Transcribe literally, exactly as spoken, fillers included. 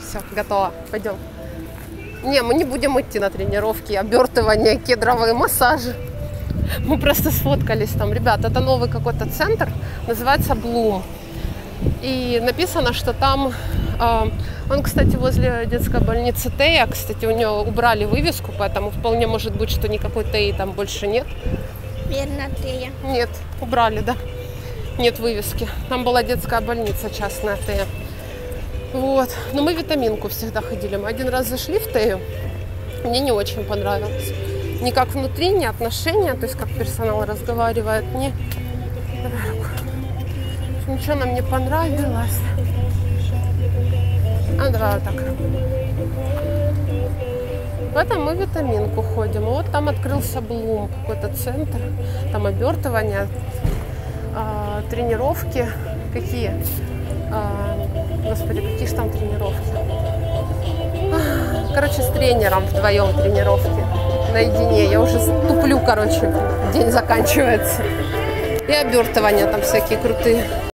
Все, готово. Пойдем. Не, мы не будем идти на тренировки, обертывания, кедровые массажи. Мы просто сфоткались там. Ребят, это новый какой-то центр, называется Bloom. И написано, что там... Э, он, кстати, возле детской больницы Тея. Кстати, у него убрали вывеску, поэтому вполне может быть, что никакой Теи там больше нет. Верно, Тея. Нет, убрали, да. Нет вывески. Там была детская больница частная Тея. Вот. Но мы в витаминку всегда ходили. Мы один раз зашли в Тею. Мне не очень понравилось. Ни как внутри, ни отношения, то есть как персонал разговаривает, ни... Ничего нам не понравилось. А, давай вот так. Поэтому мы в витаминку ходим. Вот там открылся Блум, какой-то центр. Там обертывания, э, тренировки. Какие? Э, господи, какие же там тренировки? Короче, с тренером вдвоем тренировки. Наедине. Я уже туплю, короче. День заканчивается. И обертывания там всякие крутые.